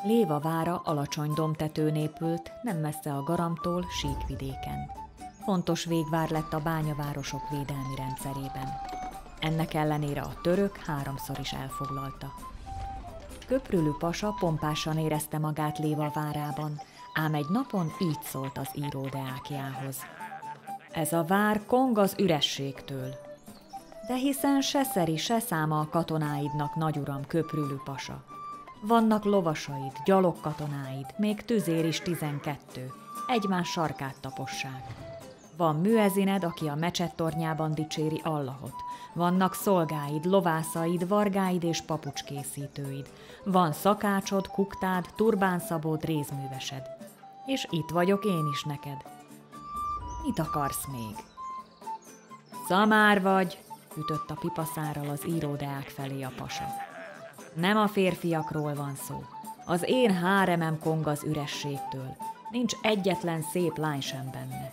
Léva vára alacsony dombtetőn épült, nem messze a Garamtól, síkvidéken. Fontos végvár lett a bányavárosok védelmi rendszerében. Ennek ellenére a török háromszor is elfoglalta. Köprülü pasa pompásan érezte magát Léva várában, ám egy napon így szólt az író Deákjához. Ez a vár kong az ürességtől. De hiszen se szeri, se száma a katonáidnak, nagyuram Köprülü pasa. Vannak lovasaid, gyalogkatonáid, még tüzér is 12, egymás sarkát tapossák. Van müezined, aki a mecsettornyában dicséri Allahot. Vannak szolgáid, lovászaid, vargáid és papucskészítőid. Van szakácsod, kuktád, turbánszabód, rézművesed. És itt vagyok én is neked. Mit akarsz még? Szamár vagy, ütött a pipaszárral az író Deák felé a pasa. Nem a férfiakról van szó. Az én háremem kong az ürességtől. Nincs egyetlen szép lány sem benne.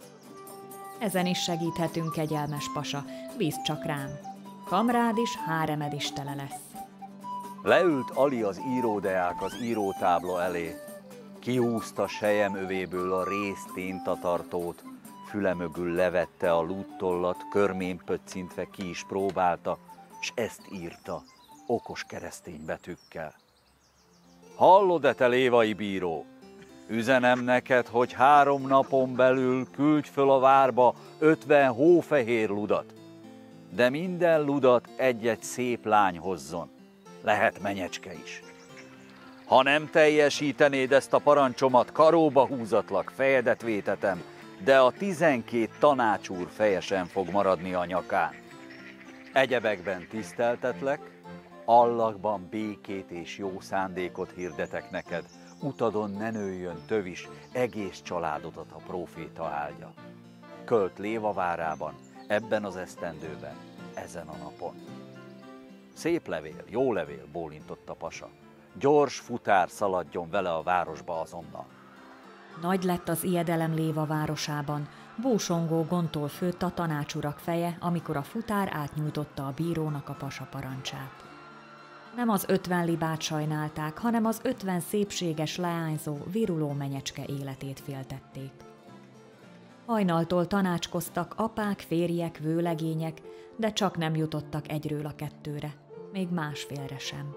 Ezen is segíthetünk, kegyelmes pasa, bízd csak rám. Kamrád is, háremed is tele lesz. Leült Ali az író Deák az írótábla elé. Kihúzta sejem övéből a rézténtatartót, füle mögül levette a lúttollat, körmén pöccintve ki is próbálta, s ezt írta, okos keresztény betűkkel. Hallod-e, te lévai bíró? Üzenem neked, hogy 3 napon belül küldj föl a várba 50 hófehér ludat, de minden ludat egy-egy szép lány hozzon, lehet menyecske is. Ha nem teljesítenéd ezt a parancsomat, karóba húzatlak, fejedet vétetem, de a 12 tanácsúr feje sem fog maradni a nyakán. Egyebekben tiszteltetlek, Allahban békét és jó szándékot hirdetek neked, utadon ne nőjön tövis, egész családodat a próféta áldja. Költ Léva várában, ebben az esztendőben, ezen a napon. Szép levél, jó levél, bólintott a pasa. Gyors futár szaladjon vele a városba azonnal. Nagy lett az ijedelem Léva városában, búsongó gondtól főtt a tanácsurak feje, amikor a futár átnyújtotta a bírónak a pasa parancsát. Nem az 50 libát sajnálták, hanem az 50 szépséges, leányzó, viruló menyecske életét féltették. Hajnaltól tanácskoztak apák, férjek, vőlegények, de csak nem jutottak egyről a kettőre, még másfélre sem.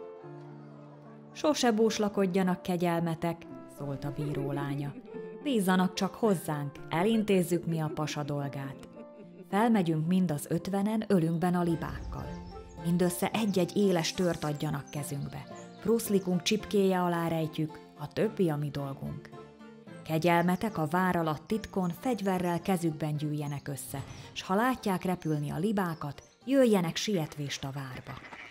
Sose búslakodjanak, kegyelmetek, szólt a bíró lánya. Bízzanak csak hozzánk, elintézzük mi a pasa dolgát. Felmegyünk mind az 50-en ölünkben a libákkal. Mindössze egy-egy éles tört adjanak kezünkbe. Pruszlikunk csipkéje alá rejtjük, a többi a mi dolgunk. Kegyelmetek a vár alatt titkon fegyverrel kezükben gyűjjenek össze, s ha látják repülni a libákat, jöjjenek sietvést a várba.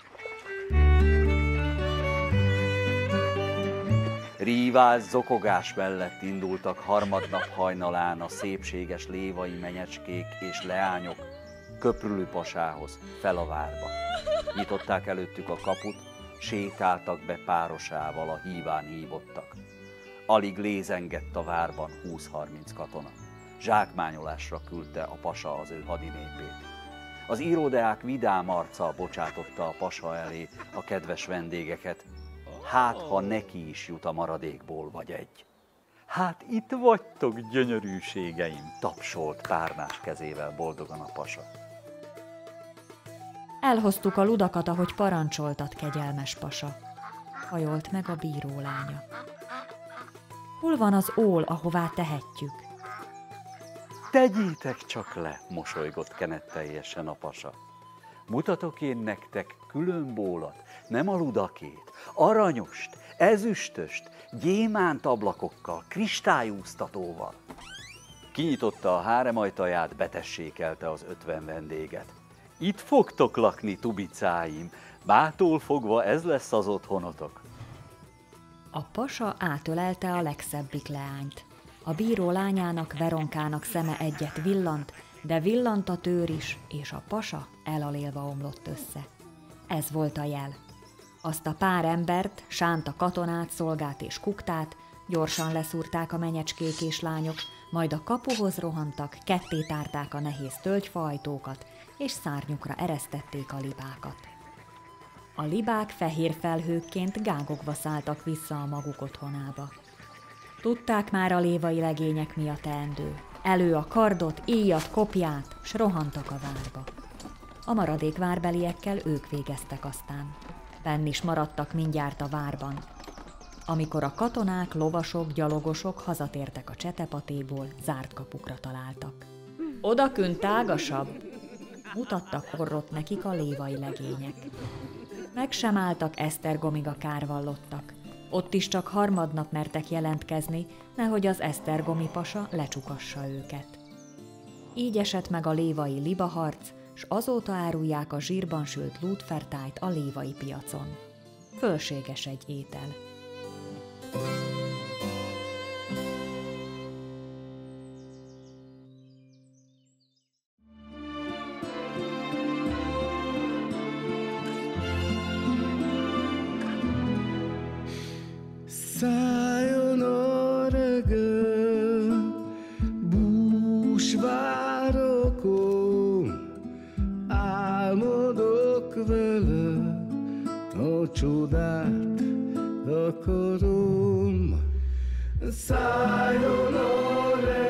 Rívás, zokogás mellett indultak harmadnap hajnalán a szépséges lévai menyecskék és leányok Köprülü pasához, fel a várba. Nyitották előttük a kaput, sétáltak be párosával, a híván hívottak. Alig lézengett a várban 20-30 katona. Zsákmányolásra küldte a pasa az ő hadinépét. Az író Deák vidám arccal bocsátotta a pasa elé a kedves vendégeket. Hát, ha neki is jut a maradékból vagy egy. Hát itt vagytok, gyönyörűségeim, tapsolt párnás kezével boldogan a pasa. Elhoztuk a ludakat, ahogy parancsoltat, kegyelmes pasa, hajolt meg a bíró lánya. Hol van az ól, ahová tehetjük? Tegyétek csak le, mosolygott kenetteljesen a pasa. Mutatok én nektek külön bólat, nem a ludakét, aranyost, ezüstöst, gyémánt ablakokkal, kristályúztatóval. Kinyitotta a hárem ajtaját, betessékelte az 50 vendéget. Itt fogtok lakni, tubicáim, mától fogva ez lesz az otthonotok. A pasa átölelte a legszebbik leányt. A bíró lányának, Veronkának szeme egyet villant, de villant a tőr is, és a pasa elalélva omlott össze. Ez volt a jel. Azt a pár embert, sánta katonát, szolgát és kuktát gyorsan leszúrták a menyecskék és lányok, majd a kapuhoz rohantak, ketté tárták a nehéz tölgyfaajtókat, és szárnyukra eresztették a libákat. A libák fehér felhőkként gágogva szálltak vissza a maguk otthonába. Tudták már a lévai legények mi a teendő. Elő a kardot, íjat, kopját, s rohantak a várba. A maradék várbeliekkel ők végeztek aztán. Benn is maradtak mindjárt a várban. Amikor a katonák, lovasok, gyalogosok hazatértek a csetepatéból, zárt kapukra találtak. Odakünt tágasabb! Mutattak orrot nekik a lévai legények. Meg sem álltak Esztergomig a kárvallottak. Ott is csak harmadnap mertek jelentkezni, nehogy az esztergomi pasa lecsukassa őket. Így esett meg a lévai libaharc, s azóta árulják a zsírban sült lútfertájt a lévai piacon. Fölséges egy étel. Szálljon a reggel, búsvárokon, álmodok vele, a csodát akarom. Szálljon a reggel,